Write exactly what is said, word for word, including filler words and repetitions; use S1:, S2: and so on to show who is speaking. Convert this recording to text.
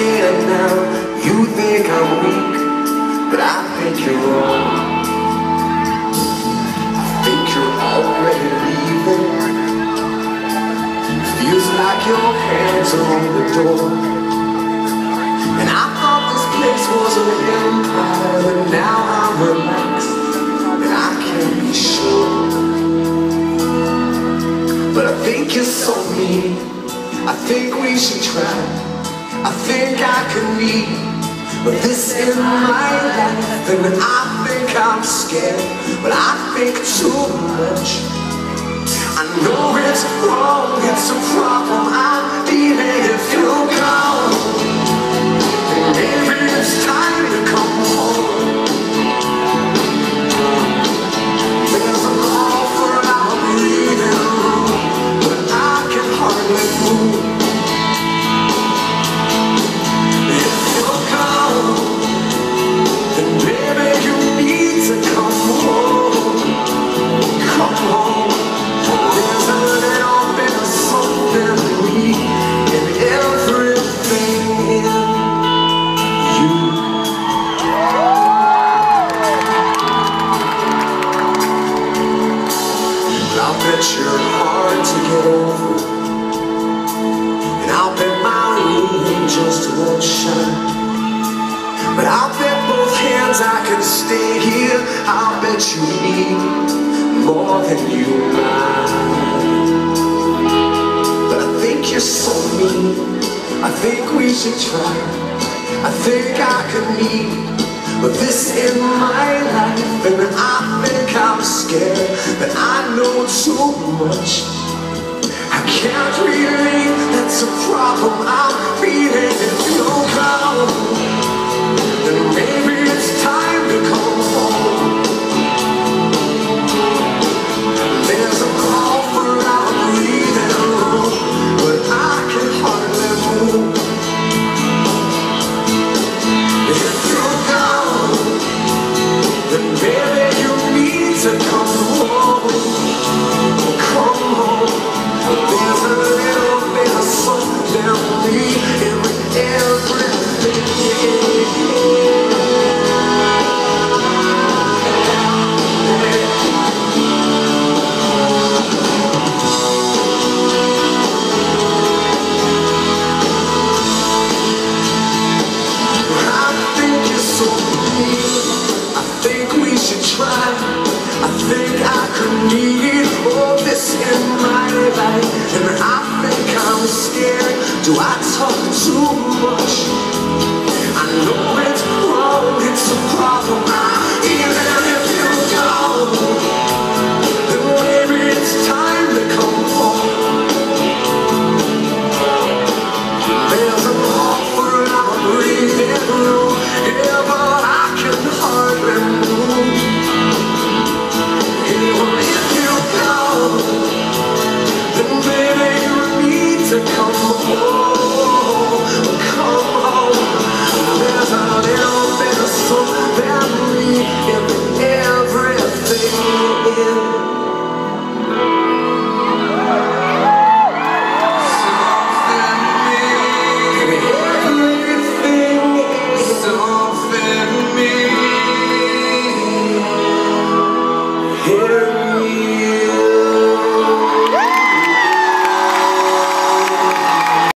S1: scared now. You think I'm weak, but I think you're wrong. I think you're already leaving. Feels like your hands are on the door. And I thought this place was an empire, but now I'm relaxed and I can't be sure. But I think you're so mean, I think we should try. I think I could need, but this is my life. And I think I'm scared, but I think too much. I know it's wrong, it's a problem I'm feeling. If you come, then maybe it's time to come home. There's an awful lot of breathing room, but I can hardly move. If you come, then maybe you need to come home. Come home. There's a little bit of something weak in everything in you. I'll bet you're hard to get over, and I'll bet my room just won't shine. But I'll bet both hands I can stay here. I'll bet you need more than you mind. But I think you're so mean, I think we should try. I think I could need, but this is my life. And I think I'm scared, but I know too much. I can't relate, that's a problem I'm feeling. If you come, then maybe it's time to come home. There's a call for our breathing room, but I can hardly move. If you come, then maybe you need to come home. Come home. There's a little bit of something we in everything. I think I could need all this in my life, and I think I'm scared. Do I talk too much?